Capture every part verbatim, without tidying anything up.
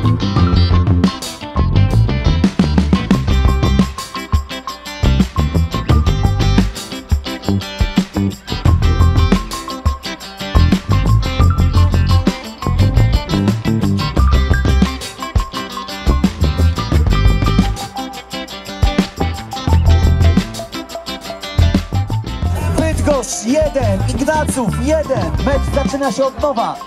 Bydgoszcz jeden, Ignaców jeden. Mecz zaczyna się od nowa.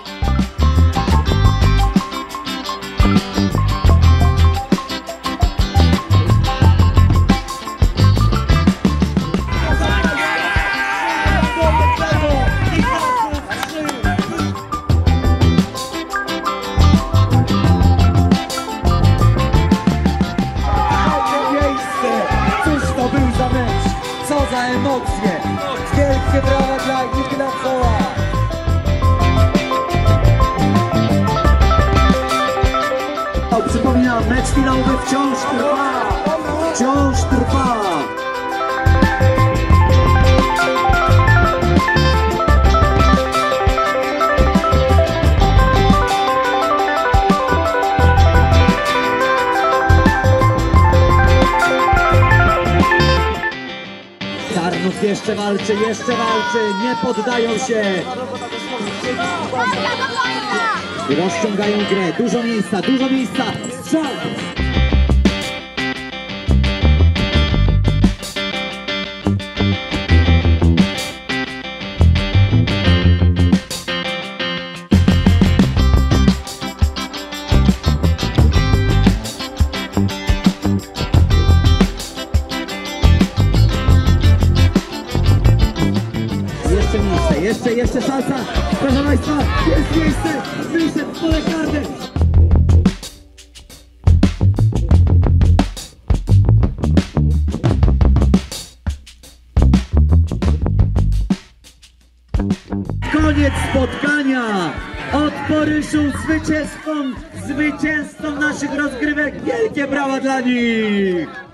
Cóż to był za mecz? Co za emocje! Wielkie brawa dla Ignacowa! Przypominam, mecz finałowy wciąż trwa! Wciąż trwa! Tarnów jeszcze walczy, jeszcze walczy, nie poddają się. Rozciągają grę, dużo miejsca, dużo miejsca. Strzał! Jeszcze miejsce, jeszcze, jeszcze szansa. Proszę Państwa, jest miejsce, wyszedł w pole karne. Koniec spotkania. Od Poryszu zwycięzcą, zwycięzcą naszych rozgrywek. Wielkie brawa dla nich.